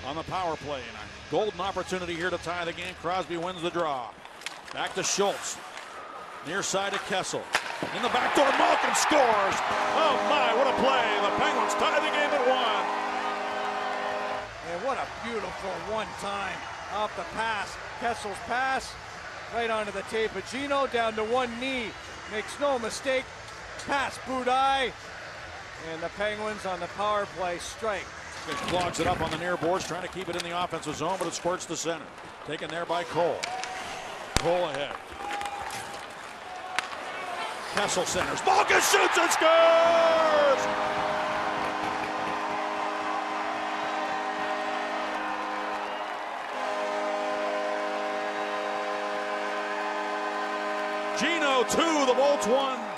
on the power play. And a golden opportunity here to tie the game. Crosby wins the draw. Back to Schultz. Near side to Kessel. In the back door, Malkin scores. Oh my, what a play. The Penguins tie the game at 1. And what a beautiful one-time off the pass. Kessel's pass right onto the tape of Gino, down to one knee. Makes no mistake. Pass Budaj. And the Penguins on the power play strike. He clogs it up on the near boards, trying to keep it in the offensive zone, but it squirts to center. Taken there by Cole. Cole ahead. Kessel centers. Malkin shoots and scores! Gino 2, the Bolts 1.